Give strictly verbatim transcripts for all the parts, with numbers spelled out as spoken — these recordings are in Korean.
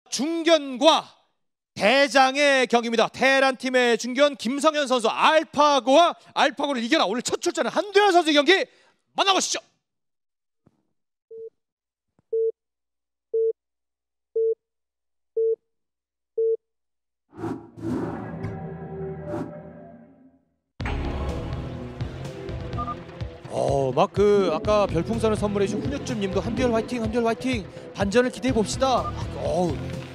중견과 대장의 경기입니다. 테란 팀의 중견 김성현 선수 알파고와 알파고를 이겨라. 오늘 첫 출전은 한두열 선수의 경기 만나보시죠. 어, 막 그 아까 별풍선을 선물해 주신 훈유쯤 님도 한두열 화이팅, 한두열 화이팅, 반전을 기대해 봅시다. 어우,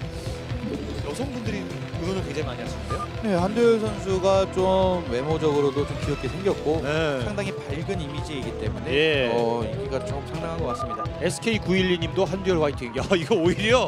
여성분들이 응원을 굉장히 많이 하시는데요. 네, 한두열 선수가 좀 외모적으로도 좀 귀엽게 생겼고 네. 상당히 밝은 이미지이기 때문에 예. 어, 인기가 좀 상당한 것 같습니다. 에스케이 구일이 님도 한두열 화이팅. 야, 이거 오히려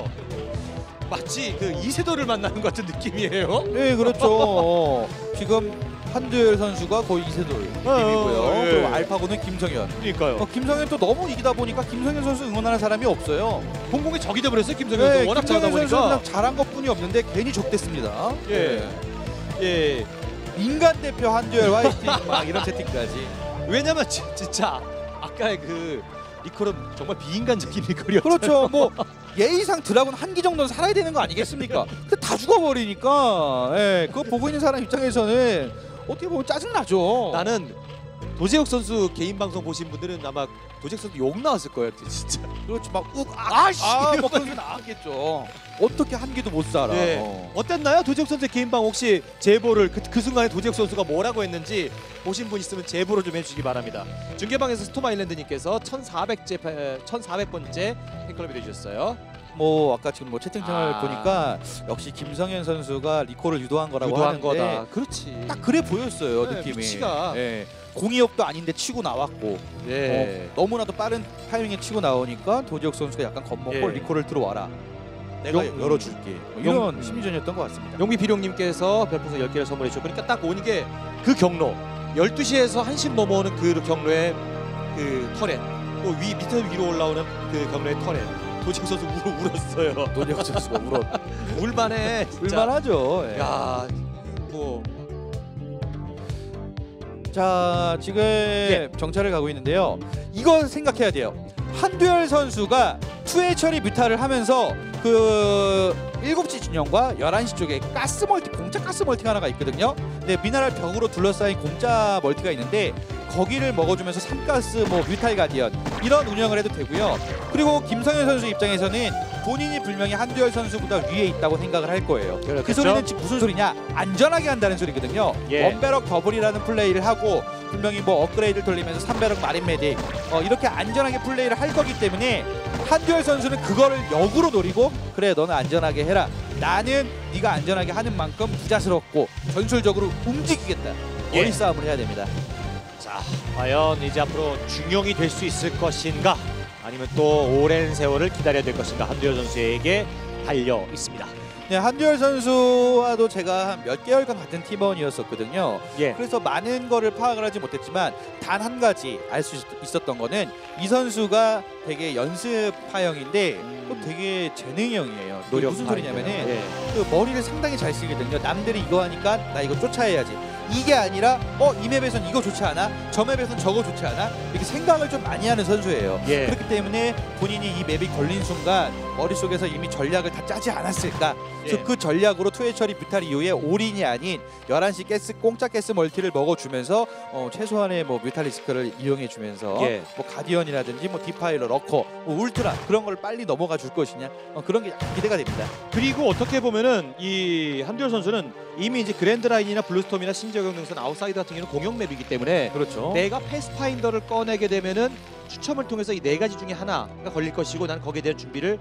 마치 그 이세돌을 만나는 것 같은 느낌이에요. 네, 그렇죠. 어, 지금 한두열 선수가 거의 이세돌 느낌이고요. 어, 예. 그리고 알파고는 김성현. 그러니까요. 어, 김성현 또 너무 이기다 보니까 김성현 선수 응원하는 사람이 없어요. 공공의 적이 돼버렸어요. 김성현 네, 선수 워낙 잘하다 김성현 선수 보니까. 그냥 잘한 것뿐이 없는데 괜히 적됐습니다. 예. 예. 인간 대표 한두열 화이팅 막 이런 채팅까지. 왜냐면 지, 진짜 아까의 그 리콜은 정말 비인간적인 리콜이었죠. 그렇죠. 뭐 예의상 드라군 한 기 정도는 살아야 되는 거 아니겠습니까? 근데 다 죽어버리니까 예, 그거 보고 있는 사람 입장에서는 어떻게 보면 짜증나죠. 나는 도재욱 선수 개인 방송 보신 분들은 아마 도재욱 선수 욕 나왔을 거예요. 진짜. 그렇지 막 욱, 아, 아씨. 아, 뭐 그런 게 나왔겠죠. 어떻게 한 기도 못 살아. 네. 어. 어땠나요? 도재욱 선수의 개인 방 혹시 제보를 그, 그 순간에 도재욱 선수가 뭐라고 했는지 보신 분 있으면 제보를 좀 해주시기 바랍니다. 중계방에서 스톰아일랜드님께서 천사백째 천사백 번째 팬클럽이 되주셨어요. 뭐 아까 지금 뭐 채팅창을 아. 보니까 역시 김성현 선수가 리콜을 유도한 거라고 유도한 하는데 거다. 그렇지. 딱 그래 보였어요. 네, 느낌이. 위치가. 예. 공이업도 아닌데 치고 나왔고 예. 어, 너무나도 빠른 타이밍에 치고 나오니까 도지혁 선수가 약간 겁먹고 예. 리콜을 들어와라. 내가 용- 열어줄게. 뭐 이런 용- 심리전이었던 것 같습니다. 용비비룡님께서 별풍선 열 개를 선물해 주셨고, 그러니까 딱 오는 게 그 경로 열두 시에서 한 시 넘어오는 그 경로의 그 터렛, 또 위 밑에 위로 올라오는 그 경로의 터렛. 도지혁 선수 울어 울었어요. 도지혁 선수가 울었. 울만해. 진짜. 울만하죠. 예. 야, 뭐 자, 지금 예. 정찰을 가고 있는데요. 이거 생각해야 돼요. 한두열 선수가 투회 처리 뮤타를 하면서 그 일곱 시 진영과 열한 시 쪽에 가스 멀티, 공짜 가스 멀티가 하나가 있거든요. 근데 미네랄 벽으로 둘러싸인 공짜 멀티가 있는데 거기를 먹어주면서 삼가스, 뭐 뮤탈 가디언 이런 운영을 해도 되고요. 그리고 김성현 선수 입장에서는 본인이 분명히 한두열 선수보다 위에 있다고 생각을 할 거예요. 그렇겠죠? 그 소리는 지금 무슨 소리냐? 안전하게 한다는 소리거든요. 예. 원배럭 더블이라는 플레이를 하고 분명히 뭐 업그레이드를 돌리면서 삼배럭 마린 메딕 어, 이렇게 안전하게 플레이를 할 거기 때문에 한두열 선수는 그거를 역으로 노리고 그래 너는 안전하게 해라. 나는 네가 안전하게 하는 만큼 부자스럽고 전술적으로 움직이겠다. 예. 머리 싸움을 해야 됩니다. 자, 과연 이제 앞으로 중용이 될 수 있을 것인가, 아니면 또 오랜 세월을 기다려야 될 것인가, 한두열 선수에게 달려 있습니다. 네, 한두열 선수와도 제가 한 몇 개월간 같은 팀원이었었거든요. 예. 그래서 많은 거를 파악을 하지 못했지만 단 한 가지 알 수 있었던 거는 이 선수가 되게 연습파형인데 음. 또 되게 재능형이에요. 이게 노력 무슨 소리냐면은 예. 그 머리를 상당히 잘 쓰거든요. 남들이 이거 하니까 나 이거 쫓아야지. 이게 아니라 어 이 맵에선 이거 좋지 않아? 저 맵에선 저거 좋지 않아? 이렇게 생각을 좀 많이 하는 선수예요. 예. 그렇기 때문에 본인이 이 맵이 걸린 순간 머릿속에서 이미 전략을 다 짜지 않았을까? 그래서 예. 그 전략으로 투회 처리 뮤탈 이후에 올인이 아닌 열한 시 가스 공짜 가스 멀티를 먹어주면서 어, 최소한의 뭐 뮤탈리스크를 이용해주면서 예. 뭐 가디언이라든지 뭐 디파일러, 러커, 뭐 울트라 그런 걸 빨리 넘어가 줄 것이냐 어, 그런 게 약간 기대가 됩니다. 그리고 어떻게 보면은 이 한두열 선수는 이미 이제 그랜드라인이나 블루스톰이나 신지역 능선 아웃사이드 같은 경우는 공용 맵이기 때문에 그렇죠. 내가 패스파인더를 꺼내게 되면은 추첨을 통해서 이 네 가지 중에 하나가 걸릴 것이고, 나는 거기에 대한 준비를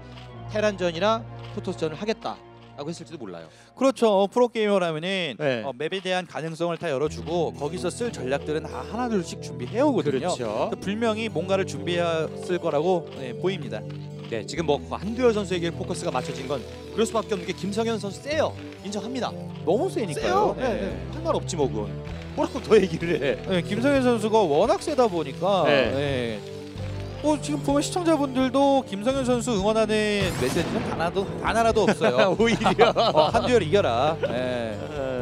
테란전이나 프로토스전을 하겠다라고 했을지도 몰라요. 그렇죠. 프로게이머라면은 네. 어, 맵에 대한 가능성을 다 열어주고 거기서 쓸 전략들은 다 하나둘씩 준비해 오거든요. 그렇죠. 분명히 뭔가를 준비했을 거라고 네, 보입니다. 네, 지금 뭐 한두열 선수에게 포커스가 맞춰진 건 그럴 수밖에 없는 게 김성현 선수 세요. 인정합니다. 너무 세니까요. 세요. 네. 네, 네. 할 말 없지 뭐 그건. 뭐라고 더 얘기를 해. 네, 김성현 선수가 워낙 세다 보니까 네. 네. 어, 지금 보면 시청자분들도 김성현 선수 응원하는 메시지는 단 하나도, 단 하나도 없어요. 오히려. 어, 한두열 이겨라. 네.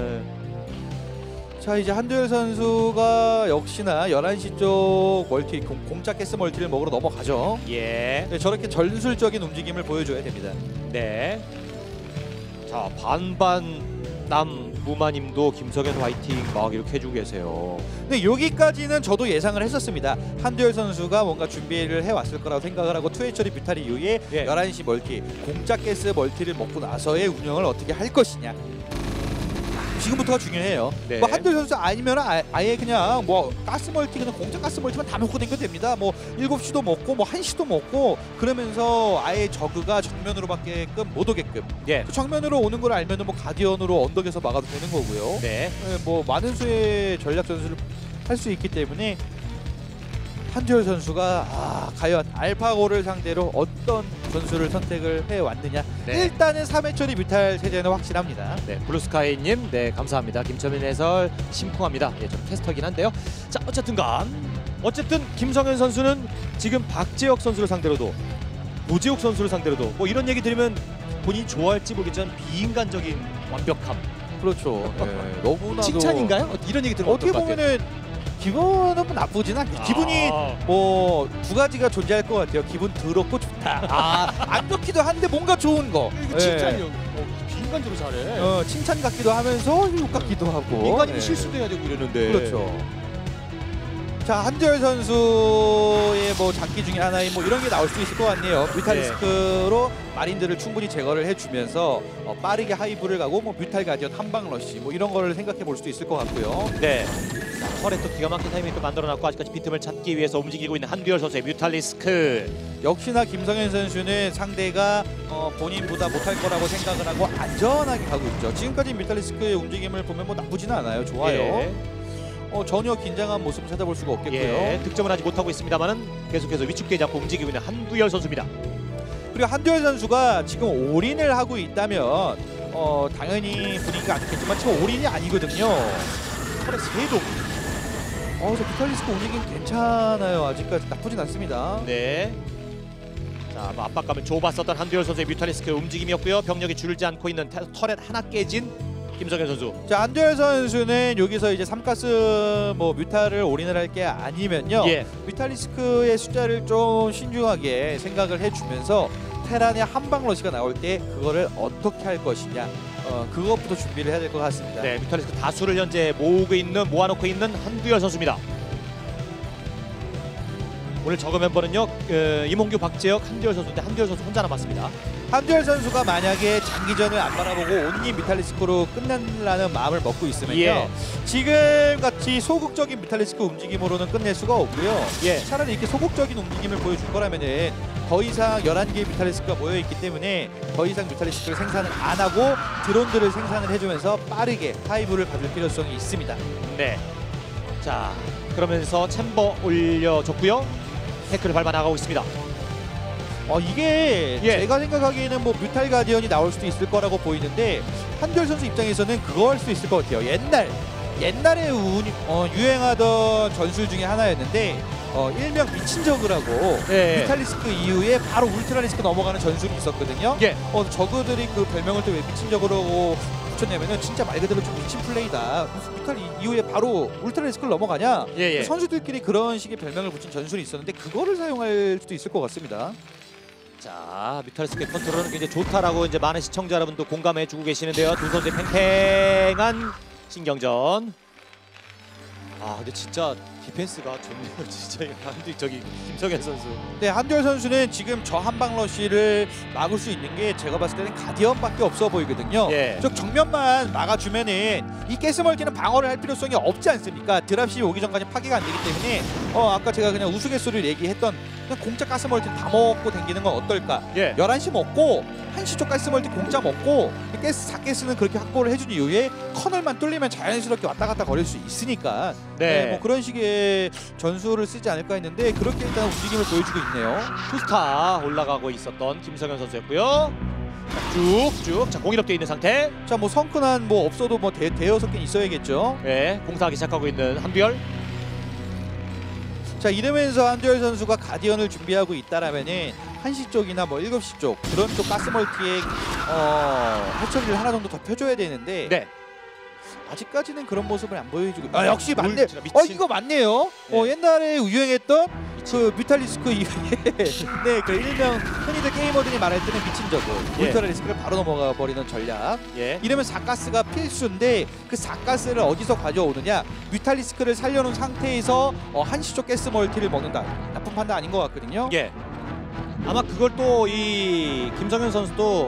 자, 이제 한두열 선수가 역시나 열한 시 쪽 멀티 공, 공짜 가스 멀티를 먹으러 넘어가죠. 예. 네, 저렇게 전술적인 움직임을 보여줘야 됩니다. 네. 자, 반반 남 무마님도 김성현 화이팅 막 이렇게 해주고 계세요. 근데 여기까지는 저도 예상을 했었습니다. 한두열 선수가 뭔가 준비를 해왔을 거라고 생각을 하고 투해처리 뮤탈 이후에 예. 열한 시 멀티, 공짜 가스 멀티를 먹고 나서의 운영을 어떻게 할 것이냐. 지금부터가 중요해요. 네. 뭐 한두열 선수 아니면 아, 아예 그냥 뭐 가스 멀티, 그냥 공짜 가스 멀티만 다 먹고 댕겨도 됩니다. 뭐 일곱 시도 먹고 뭐 한 시도 먹고 그러면서 아예 저그가 정면으로밖에 못 오게끔. 예. 그 정면으로 오는 걸 알면은 뭐 가디언으로 언덕에서 막아도 되는 거고요. 네. 네, 뭐 많은 수의 전략 전술을 할 수 있기 때문에 한두열 선수가 아, 과연 알파고를 상대로 어떤 전술을 선택을 해왔느냐. 네. 일단은 삼 회 처리 뮤탈 체제는 확실합니다. 네, 블루스카이님, 네 감사합니다. 김철민 해설 심쿵합니다. 예, 좀 캐스터긴 한데요. 자, 어쨌든간 어쨌든 김성현 선수는 지금 박재혁 선수를 상대로도 노재욱 선수를 상대로도 뭐 이런 얘기 들으면 본인이 좋아할지 모르겠지만 비인간적인 완벽함. 그렇죠. 네, 너무나도 칭찬인가요? 이런 얘기 들으면 어떻게 어떨 것 같아요? 보면은 기분은 나쁘진 않게 기분이 아, 뭐 두 가지가 존재할 것 같아요. 기분 더럽고 좋다. 아, 안 좋기도 한데 뭔가 좋은 거. 이거 네. 칭찬이요. 어, 비인간적으로 잘해. 어, 칭찬 같기도 하면서 욕 같기도 하고. 인간이면 네. 실수도 해야 되고 이러는데. 그렇죠. 자, 한두열 선수의 뭐 장기 중에 하나인 뭐 이런 게 나올 수 있을 것 같네요. 뮤탈리스크로 마린들을 충분히 제거를 해주면서 어, 빠르게 하이브를 가고 뭐 뮤탈 가디언 한방 러쉬 뭐 이런 거를 생각해 볼 수도 있을 것 같고요. 네. 자, 털에 또 기가 막힌 타이밍을 또 만들어놨고 아직까지 빈틈을 찾기 위해서 움직이고 있는 한두열 선수의 뮤탈리스크. 역시나 김성현 선수는 상대가 어, 본인보다 못할 거라고 생각을 하고 안전하게 가고 있죠. 지금까지 뮤탈리스크의 움직임을 보면 뭐 나쁘지는 않아요. 좋아요. 예. 어, 전혀 긴장한 모습을 찾아볼 수가 없겠고요. 예, 득점은 하지 못하고 있습니다만은 계속해서 위축되지 않고 움직이고 있는 한두열 선수입니다. 그리고 한두열 선수가 지금 올인을 하고 있다면 어, 당연히 분위기가 안 좋겠지만 지금 올인이 아니거든요. 털에 세동. 어, 그래서 뮤탈리스크 움직임 괜찮아요. 아직까지 나쁘진 않습니다. 네. 자, 뭐 압박감을 줘봤었던 한두열 선수의 뮤탈리스크 움직임이었고요. 병력이 줄지 않고 있는 태- 터렛 하나 깨진 김성현 선수. 자, 한두열 선수는 여기서 이제 삼가스 뭐 뮤탈을 올인을 할 게 아니면요. 예. 뮤탈리스크의 숫자를 좀 신중하게 생각을 해주면서 테란의 한방 러시가 나올 때 그거를 어떻게 할 것이냐. 어, 그것부터 준비를 해야 될 것 같습니다. 네, 뮤탈리스크 다수를 현재 모으고 있는 모아놓고 있는 한두열 선수입니다. 오늘 저그 멤버는요, 어, 이몽규, 박재혁, 한두열 선수인데 한두열 선수 혼자 남았습니다. 한두열 선수가 만약에 장기전을 안 바라보고 온리 뮤탈리스크로 끝내라는 마음을 먹고 있으면요. 예. 지금 같이 소극적인 뮤탈리스크 움직임으로는 끝낼 수가 없고요. 예. 차라리 이렇게 소극적인 움직임을 보여줄 거라면은 더 이상 열한 개의 뮤탈리스크가 모여있기 때문에 더 이상 뮤탈리스크를 생산을 안 하고 드론들을 생산을 해주면서 빠르게 하이브를 가질 필요성이 있습니다. 네. 자, 그러면서 챔버 올려줬고요. 태클을 밟아 나가고 있습니다. 어, 이게 예. 제가 생각하기에는 뭐 뮤탈 가디언이 나올 수도 있을 거라고 보이는데 한두열 선수 입장에서는 그거 할 수 있을 것 같아요. 옛날 옛날에 우, 어, 유행하던 전술 중에 하나였는데 어, 일명 미친 저그라고 예. 뮤탈리스크 이후에 바로 울트라리스크 넘어가는 전술이 있었거든요. 예. 어, 저그들이 그 별명을 또 왜 미친 저그라고 붙였냐면은 진짜 말 그대로 좀 미친 플레이다. 무슨 뮤탈 이- 이후에 바로 울트라리스크를 넘어가냐. 예, 예. 선수들끼리 그런 식의 별명을 붙인 전술이 있었는데 그거를 사용할 수도 있을 것 같습니다. 자, 뮤탈리스크의 컨트롤은 굉장히 좋다라고 이제 많은 시청자 여러분도 공감해주고 계시는데요. 두 선수의 팽팽한 신경전. 아, 근데 진짜 디펜스가 좋네요. 진짜 한두 저기 김성현 선수. 네, 한두열 선수는 지금 저 한방 러쉬를 막을 수 있는 게 제가 봤을 때는 가디언밖에 없어 보이거든요. 예. 저 정면만 막아주면은 이 가스멀티는 방어를 할 필요성이 없지 않습니까? 드랍시 오기 전까지 파괴가 안 되기 때문에 어 아까 제가 그냥 우스갯소리를 얘기했던 그냥 공짜 가스멀티 다 먹고 다니는 건 어떨까? 예. 열한 시 먹고 한 시 쪽 가스멀티 공짜 먹고 가스 사 가스는 그렇게 확보를 해준 이후에 커널만 뚫리면 자연스럽게 왔다 갔다 거릴 수 있으니까 네. 네, 뭐 그런 식의 전술을 쓰지 않을까 했는데 그렇게 일단 움직임을 보여주고 있네요. 투스타 올라가고 있었던 김성현 선수였고요. 자, 쭉쭉. 자, 공일업되어 있는 상태. 자, 뭐 성큰한 뭐 없어도 뭐 대, 대여섯 개 있어야겠죠. 네, 공사하기 시작하고 있는 한두열. 자, 이러면서 한두열 선수가 가디언을 준비하고 있다라면은 한 시 쪽이나 뭐 일곱 시 쪽 그런 쪽 가스멀티에 어, 해처리를 하나 정도 더 펴줘야 되는데 네. 아직까지는 그런 모습을 안 보여주고. 아, 역시 맞네. 울트라 미친. 어, 이거 맞네요. 어, 네. 옛날에 유행했던 그 뮤탈리스크 이후에 네, 그 일명 흔히들 게이머들이 말할 때는 미친 저그 예. 울트라리스크를 바로 넘어가 버리는 전략. 예. 이러면 사가스가 필수인데 그 사가스를 어디서 가져오느냐? 뮤탈리스크를 살려놓은 상태에서 어, 한시 쪽 가스 멀티를 먹는다. 나쁜 판단 아닌 것 같거든요. 예. 아마 그걸 또 이 김성현 선수도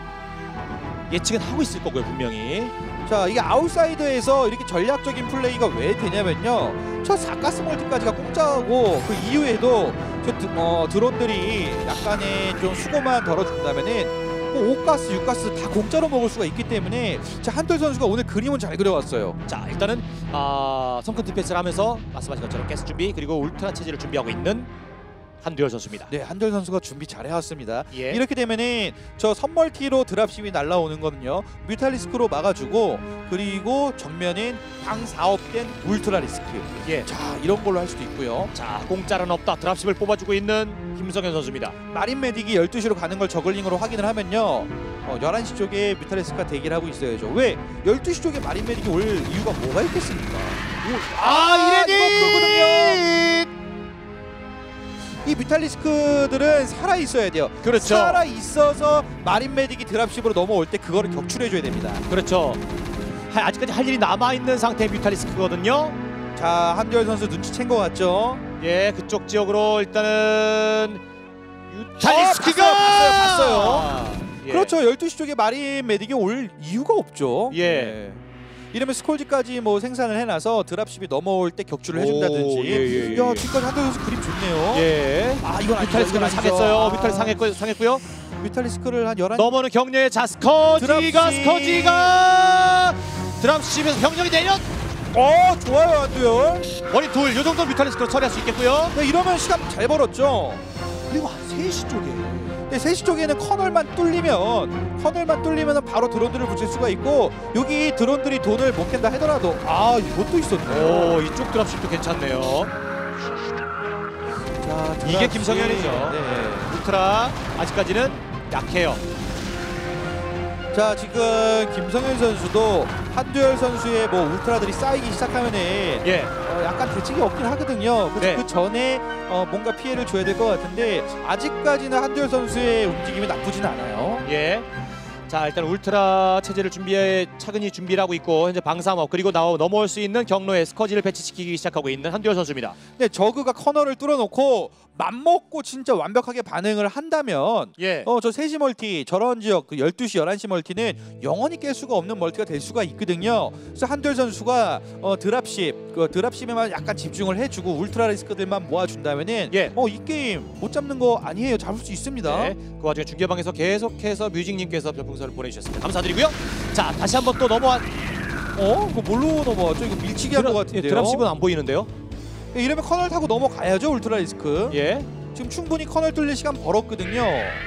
예측은 하고 있을 거고요, 분명히. 자, 이게 아웃사이드에서 이렇게 전략적인 플레이가 왜 되냐면요. 저 사가스 멀티까지가 공짜고 그 이후에도 저 드, 어, 드론들이 약간의 좀 수고만 덜어준다면은 뭐 오 가스, 육 가스 다 공짜로 먹을 수가 있기 때문에 자, 한돌 선수가 오늘 그림은 잘 그려왔어요. 자, 일단은 아, 성큰 디펜스를 하면서 말씀하신 것처럼 가스 준비 그리고 울트라 체제를 준비하고 있는 한두열 선수입니다. 네, 한돌 선수가 준비 잘 해왔습니다. 예. 이렇게 되면은 저 선멀티로 드랍십이 날라오는 거는요. 뮤탈리스크로 막아주고 그리고 정면엔 방사업된 울트라 리스크. 예. 자, 이런 걸로 할 수도 있고요. 자, 공짜는 없다. 드랍십을 뽑아주고 있는 김성현 선수입니다. 마린 메딕이 열두 시로 가는 걸 저글링으로 확인을 하면요. 어, 열한 시 쪽에 뮤탈리스크가 대기를 하고 있어야죠. 왜? 열두 시 쪽에 마린 메딕이 올 이유가 뭐가 있겠습니까? 오, 아, 이래니! 이거 그거거든요. 이 뮤탈리스크들은 살아 있어야 돼요. 그렇죠. 살아 있어서 마린 메딕이 드랍십으로 넘어올 때 그거를 격출해 줘야 됩니다. 그렇죠. 하, 아직까지 할 일이 남아 있는 상태의 뮤탈리스크거든요. 자, 한두열 선수 눈치챈 것 같죠? 예, 그쪽 지역으로 일단은 뮤탈리스크가 어, 봤어요, 봤어요, 봤어요. 예. 그렇죠. 열두 시 쪽에 마린 메딕이 올 이유가 없죠. 예. 네. 이러면 스콜지까지 뭐 생산을 해놔서 드랍십이 넘어올 때 격출을 해준다든지. 오, 예, 예, 예, 야, 예. 지금까지 한두열 선수 그림 좋네요. 예. 아, 이건 아니죠. 뮤탈리스크는 이건 아니죠. 상했어요. 아. 뮤탈 상했고 상했고요. 뮤탈리스크를 한 열한. 넘어는 격려의 자 스커지가 드랍십. 스커지가 드랍십에서 병력이 내려 어, 좋아요, 한두열. 원인 둘, 요 정도 뮤탈리스크로 처리할 수 있겠고요. 네, 이러면 시간 잘 벌었죠. 그리고 세 시 쪽에 네, 세 시 쪽에는 커널만 뚫리면 커널만 뚫리면 바로 드론들을 붙일 수가 있고 여기 드론들이 돈을 못 캔다 하더라도 아, 이것도 있었네. 오, 이쪽 드랍십도 괜찮네요. 자, 이게 드랍십. 김성현이죠. 네. 울트라 아직까지는 약해요. 자, 지금 김성현 선수도 한두열 선수의 뭐 울트라들이 쌓이기 시작하면은 예. 어, 약간 대책이 없긴 하거든요. 그래서 네. 그 전에 어, 뭔가 피해를 줘야 될 것 같은데 아직까지는 한두열 선수의 움직임이 나쁘진 않아요. 예. 자, 일단 울트라 체제를 준비해 차근히 준비를 하고 있고 현재 방삼업 그리고 나오 넘어올 수 있는 경로에 스커지를 배치시키기 시작하고 있는 한두열 선수입니다. 근데 저그가 커널을 뚫어놓고 맘먹고 진짜 완벽하게 반응을 한다면 예. 어, 저 세 시 멀티 저런 지역 그 열두 시 열한 시 멀티는 영원히 깰 수가 없는 멀티가 될 수가 있거든요. 그래서 한두열 선수가 어, 드랍십 그 드랍십에만 약간 집중을 해주고 울트라 리스크들만 모아준다면은 예. 어, 이 게임 못 잡는 거 아니에요. 잡을 수 있습니다. 네. 그 와중에 중계방에서 계속해서 뮤직님께서 별풍선을 보내주셨습니다. 감사드리고요. 자, 다시 한번 또 넘어와. 어? 그거 뭘로 넘어왔죠? 이거 밀치기 한 것 같은데요. 예, 드랍십은 안 보이는데요. 예, 이러면 커널 타고 넘어가야죠. 울트라 리스크. 예. 지금 충분히 커널 뚫릴 시간 벌었거든요.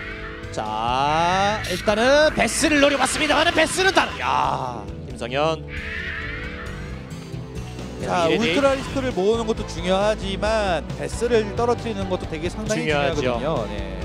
자, 일단은 베스를 노려봤습니다만은 베스는 다르. 야, 김성현. 자, 이래니? 울트라 리스크를 모으는 것도 중요하지만 베스를 떨어뜨리는 것도 되게 상당히 중요하죠. 중요하거든요. 네.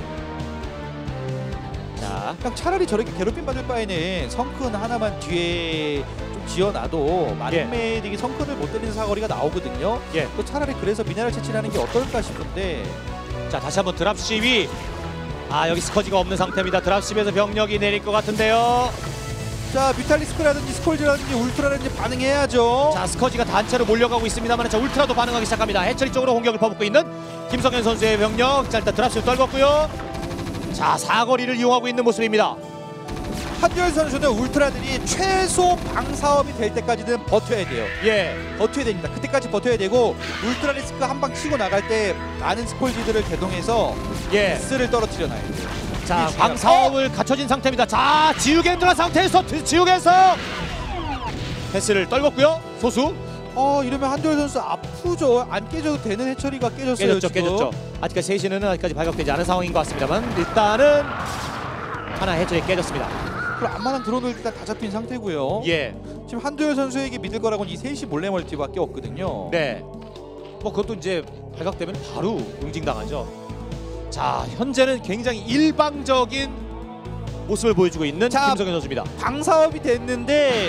자, 그냥 차라리 저렇게 괴롭힘 받을 바에는 성큰 하나만 뒤에 좀 지어놔도 마린메딕이 성큰을 못 때리는 사거리가 나오거든요. 예. 또 차라리 그래서 미네랄 채취하는 게 어떨까 싶은데. 자, 다시 한번 드랍십이. 아, 여기 스커지가 없는 상태입니다. 드랍십에서 병력이 내릴 것 같은데요. 자, 뮤탈리스크라든지 스콜지라든지 울트라라든지 반응해야죠. 자, 스커지가 단체로 몰려가고 있습니다만 자, 울트라도 반응하기 시작합니다. 해처리 쪽으로 공격을 퍼붓고 있는 김성현 선수의 병력. 자, 일단 드랍십 떨궜고요. 자, 사거리를 이용하고 있는 모습입니다. 한두열 선수는 울트라들이 최소 방사업이 될 때까지는 버텨야 돼요. 예. 버텨야 됩니다. 그때까지 버텨야 되고 울트라 리스크 한 방 치고 나갈 때 많은 스콜지들을 개동해서 예. 베스를 떨어뜨려 놔야 돼요. 자, 이게 중요합니다. 방사업을 갖춰진 상태입니다. 자, 지우개 들어간 상태에서 드- 지우개에서 패스를 떨궜고요. 소수 어, 이러면 한두열 선수 아프죠. 안 깨져도 되는 해처리가 깨졌어요. 깨졌죠, 지금. 깨졌죠. 아직까지 세 시는 아직까지 발각되지 않은 상황인 것 같습니다만 일단은 하나 해처리 깨졌습니다. 그럼 안마당 드론을 일단 다 잡힌 상태고요. 예, 지금 한두열 선수에게 믿을 거라고는 이 세 시 몰래 멀티밖에 없거든요. 네. 뭐 그것도 이제 발각되면 바로 응징당하죠. 자, 현재는 굉장히 일방적인 모습을 보여주고 있는 자, 김성현 선수입니다. 방사업이 됐는데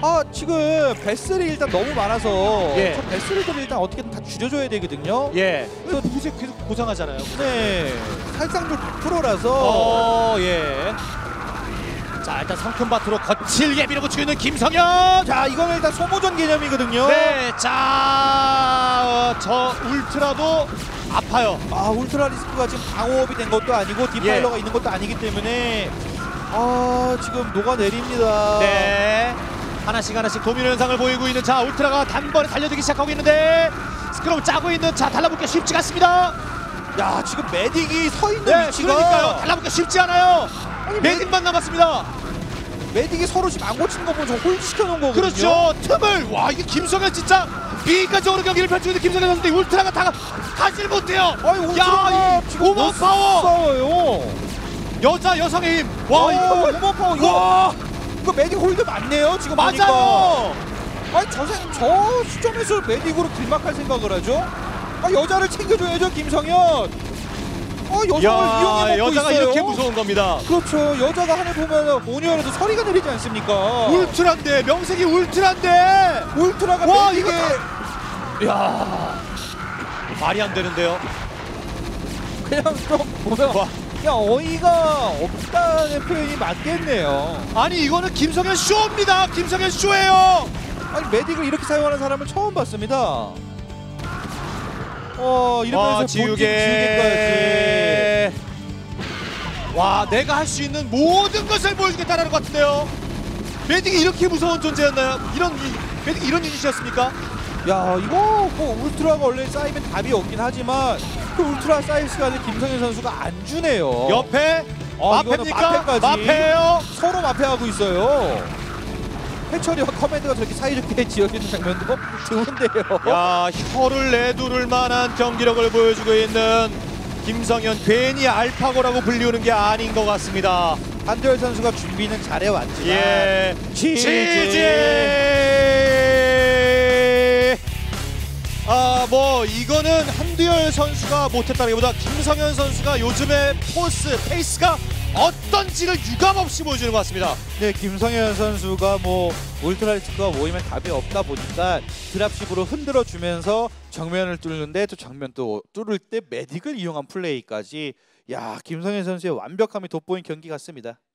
아 지금 베슬이 일단 너무 많아서 예. 저 베슬들을 일단 어떻게든 다 줄여줘야 되거든요. 예. 그 누구세 계속 고상하잖아요. 네. 살상률 백 퍼센트라서 어, 예. 자, 일단 성큼밭으로 거칠게 밀어붙이고 있는 김성현. 자 이거는 일단 소모전 개념이거든요. 네, 자, 어, 저 울트라도 아파요. 아 울트라 리스크가 지금 방어업이 된 것도 아니고 디파일러가 예. 있는 것도 아니기 때문에 아 지금 녹아내립니다. 네. 하나씩 하나씩 도미노 현상을 보이고 있는 자 울트라가 단번에 달려들기 시작하고 있는데 스크럼 짜고 있는 자 달라붙기 쉽지 않습니다. 야 지금 메딕이 서 있는 네, 위치가 그러니까요. 달라붙기 쉽지 않아요. 아니, 메딕만 남았습니다. 메딕이 서로 지금 안 고치는 거 보면 저 홀드 시켜놓은 거거든요. 그렇죠. 틈을 와 이게 김성현 진짜 비인간적으로 경기를 펼치고 있는 김성현 선수인데 울트라가 다 가질 못해요. 아니 울트라가 야, 지금 오버 파워. 싸워요. 여자 여성의 힘. 와 와 이거 이거 오버 파워 이거 와 이거 메딕 홀드 맞네요 지금 보니까. 맞아요. 아니 저, 생- 저 시점에서 메딕으로 길막할 생각을 하죠? 아 여자를 챙겨줘야죠 김성현. 아 여성을 이용해 야 먹고 여자가 있어요. 이렇게 무서운 겁니다. 그렇죠. 여자가 하늘 보면 모니어라도 소리가 내리지 않습니까? 울트라인데 명색이 울트라인데. 울트라가 와, 메딕에 이거 야 말이 안 되는데요. 그냥 좀 보면 와. 그냥 어이가 없다는 표현이 맞겠네요. 아니 이거는 김성현 쇼입니다. 김성현 쇼예요. 아니 메딕을 이렇게 사용하는 사람은 처음 봤습니다. 어 이러면서 와 본진 지우개. 와 내가 할 수 있는 모든 것을 보여주겠다는 것 같은데요. 메딕이 이렇게 무서운 존재였나요? 이런 이, 메딕 이런 유닛이었습니까? 야 이거 뭐 울트라가 원래 쌓이면 답이 없긴 하지만 그 울트라 쌓일 시간을 김성현 선수가 안 주네요. 옆에 아, 이거는 마페입니까? 마페까지. 마페예요. 서로 마패하고 있어요. 해철이와 커맨드가 저렇게 사이좋게 지어지는 장면도 드문데요. 야 혀를 내두를 만한 경기력을 보여주고 있는 김성현 괜히 알파고라고 불리우는 게 아닌 것 같습니다. 한두열 선수가 준비는 잘해왔지만 예, 지지. 아, 뭐 이거는 한두열 선수가 못했다기보다 김성현 선수가 요즘의 포스, 페이스가 어떤지를 유감없이 보여주는 것 같습니다. 네, 김성현 선수가 뭐 울트라 리스크가 모이면 답이 없다 보니까 드랍십으로 흔들어 주면서 정면을 뚫는데 또 정면 또 뚫을 때 메딕을 이용한 플레이까지 야 김성현 선수의 완벽함이 돋보인 경기 같습니다.